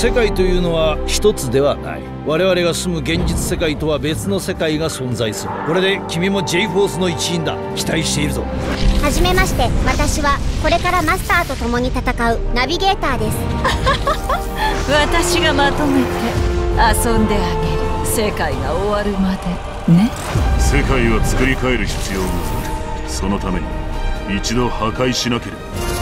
世界というのは一つではない。我々が住む現実世界とは別の世界が存在する。これで君も J フォースの一員だ。期待しているぞ。 はじめまして、私はこれからマスターと共に戦うナビゲーターです。 私がまとめて遊んであげる。世界が終わるまでね。 世界は作り変える必要がある。そのために一度破壊しなければ。